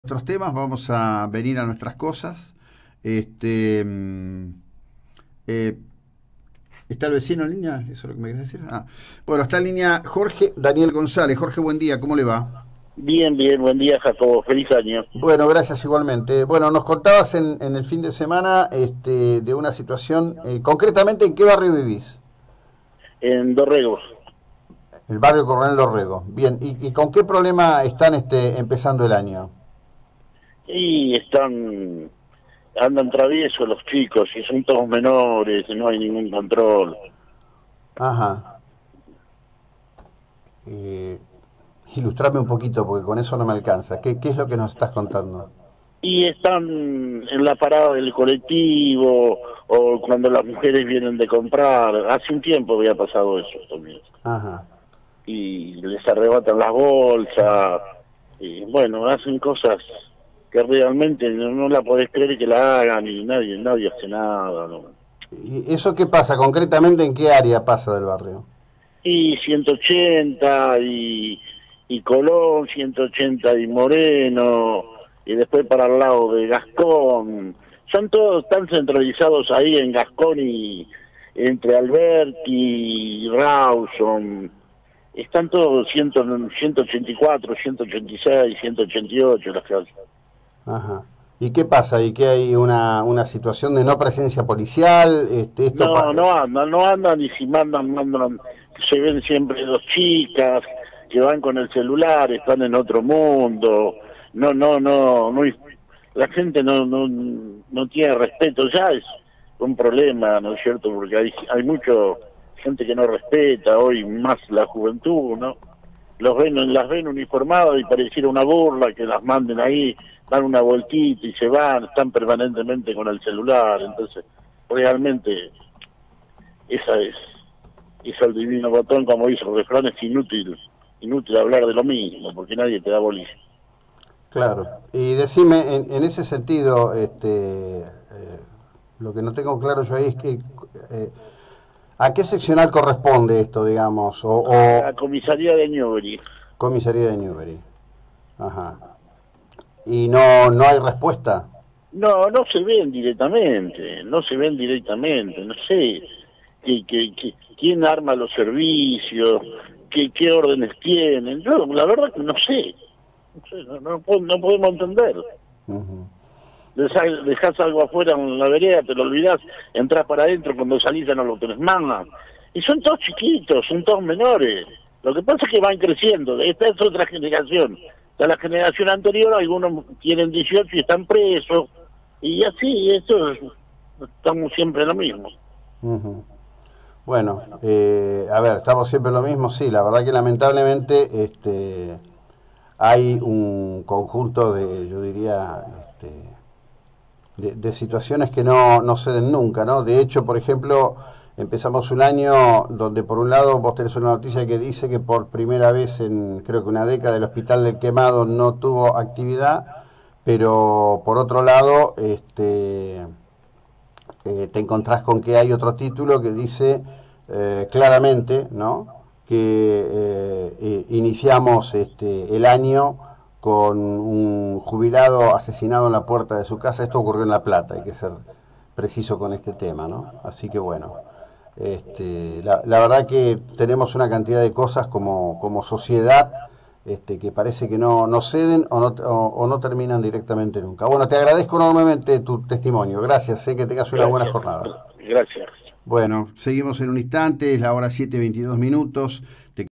Otros temas, vamos a venir a nuestras cosas. Este, eh, ¿Está el vecino en línea? ¿Eso es lo que me querés decir? Bueno, está en línea Jorge Daniel González. Jorge, buen día, ¿cómo le va? Bien, bien, buen día, Jacobo, feliz año. Bueno, gracias igualmente. Bueno, nos contabas en el fin de semana de una situación, concretamente, ¿en qué barrio vivís? En Dorrego. El barrio Coronel Dorrego. Bien, ¿y con qué problema están empezando el año? Y andan traviesos los chicos, y son todos menores, y no hay ningún control. Ajá. Eh, Ilustrame un poquito, porque con eso no me alcanza. ¿Qué es lo que nos estás contando? Y están en la parada del colectivo, o cuando las mujeres vienen de comprar. Hace un tiempo había pasado eso también. Ajá. Y les arrebatan las bolsas, y bueno, hacen cosas que realmente no la podés creer que la hagan, y nadie hace nada, ¿no? ¿Y eso qué pasa? Concretamente, ¿en qué área pasa del barrio? Y 180 y Colón, 180 y Moreno, y después para el lado de Gascón. Son todos tan centralizados ahí en Gascón y entre Alberti y Rawson. Están todos 184, 186, 188 las calles. Ajá. ¿Y qué pasa? ¿Y qué hay una situación de no presencia policial? No andan, y si mandan, se ven siempre dos chicas que van con el celular, están en otro mundo. La gente no tiene respeto, ya es un problema, ¿no es cierto? Porque hay mucha gente que no respeta, hoy más la juventud, ¿no? Las ven uniformadas y pareciera una burla que las manden ahí, dan una vueltita y se van, están permanentemente con el celular. Entonces realmente esa es el divino botón, como dice el refrán. Es inútil hablar de lo mismo, porque nadie te da bolilla. Claro. Y decime, en ese sentido, lo que no tengo claro yo ahí es que, ¿a qué seccional corresponde esto, digamos? A la comisaría de Newbery. Comisaría de Newbery. Ajá. ¿Y no hay respuesta? No se ven directamente, no sé quién arma los servicios, qué órdenes tienen. Yo la verdad que no sé, no podemos entender. Ujú. Dejás algo afuera en la vereda, te lo olvidás, entrás para adentro, cuando salís ya no lo tenés más. Y son todos chiquitos, son todos menores. Lo que pasa es que van creciendo, esta es otra generación. De la generación anterior, algunos tienen 18 y están presos, y así, estamos siempre en lo mismo. Ujú. Bueno, a ver, estamos siempre en lo mismo, sí, la verdad que lamentablemente hay un conjunto de, yo diría, de situaciones que no ceden nunca, ¿no? De hecho, por ejemplo, empezamos un año donde por un lado vos tenés una noticia que dice que por primera vez en creo que una década el Hospital del Quemado no tuvo actividad, pero por otro lado te encontrás con que hay otro título que dice claramente, ¿no?, que iniciamos el año con un jubilado asesinado en la puerta de su casa. Esto ocurrió en La Plata, hay que ser preciso con este tema, ¿no? Así que bueno, la verdad que tenemos una cantidad de cosas como sociedad que parece que no ceden o no terminan directamente nunca. Bueno, te agradezco enormemente tu testimonio. Gracias, que tengas una buena Gracias, jornada. gracias. Bueno, seguimos en un instante, es la hora 7:22.